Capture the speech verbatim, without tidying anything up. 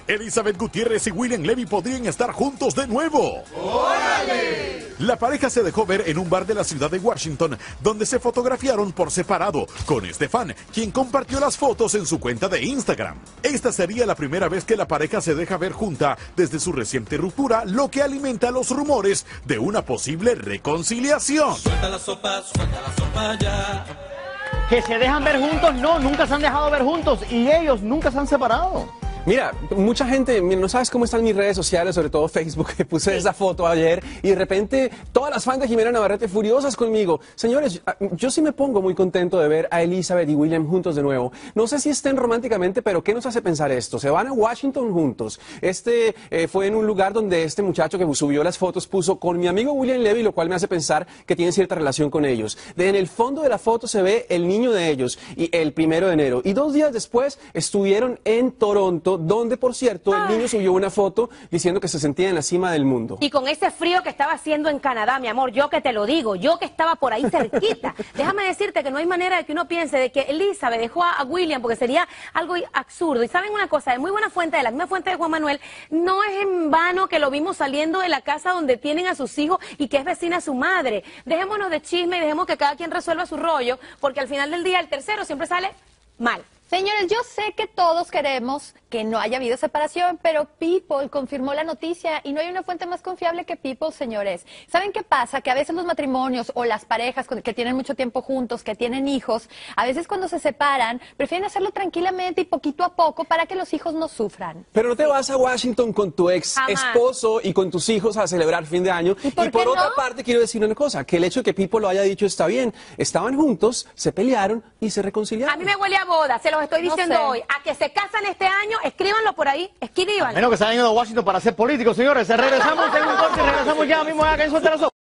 Elizabeth Gutiérrez y William Levy podrían estar juntos de nuevo. ¡Órale! La pareja se dejó ver en un bar de la ciudad de Washington, donde se fotografiaron por separado con Estefan, quien compartió las fotos en su cuenta de Instagram. Esta sería la primera vez que la pareja se deja ver junta desde su reciente ruptura, lo que alimenta los rumores de una posible reconciliación. Suelta la sopa, suelta la sopa ya. Que se dejan ver juntos, no, nunca se han dejado ver juntos y ellos nunca se han separado. Mira, mucha gente, no sabes cómo están mis redes sociales, sobre todo Facebook, que puse sí. esa foto ayer y de repente todas las fans de Jimena Navarrete furiosas conmigo. Señores, yo sí me pongo muy contento de ver a Elizabeth y William juntos de nuevo. No sé si estén románticamente, pero ¿qué nos hace pensar esto? Se van a Washington juntos. Este eh, fue en un lugar donde este muchacho que subió las fotos puso con mi amigo William Levy, lo cual me hace pensar que tienen cierta relación con ellos. De, en el fondo de la foto se ve el niño de ellos y el primero de enero. Y dos días después estuvieron en Toronto, donde, por cierto, el niño subió una foto diciendo que se sentía en la cima del mundo. Y con ese frío que estaba haciendo en Canadá, mi amor, yo que te lo digo, yo que estaba por ahí cerquita. Déjame decirte que no hay manera de que uno piense de que Elizabeth dejó a William, porque sería algo absurdo. Y saben una cosa, de muy buena fuente, de la misma fuente de Juan Manuel, no es en vano que lo vimos saliendo de la casa donde tienen a sus hijos y que es vecina a su madre. Dejémonos de chisme y dejemos que cada quien resuelva su rollo, porque al final del día el tercero siempre sale mal. Señores, yo sé que todos queremos que no haya habido separación, pero People confirmó la noticia y no hay una fuente más confiable que People, señores. ¿Saben qué pasa? Que a veces los matrimonios o las parejas que tienen mucho tiempo juntos, que tienen hijos, a veces cuando se separan, prefieren hacerlo tranquilamente y poquito a poco para que los hijos no sufran. Pero no te vas a Washington con tu ex Jamás. esposo y con tus hijos a celebrar fin de año. Y por, y por no? otra parte quiero decir una cosa, que el hecho de que People lo haya dicho está bien. Estaban juntos, se pelearon y se reconciliaron. A mí me huele a boda, se los estoy diciendo no sé. hoy. A que se casan este año, escríbanlo por ahí, escríbanlo. Menos que se hayan ido a Washington para ser políticos, señores. Regresamos en un corte y regresamos ya mismo acá en Solterazo.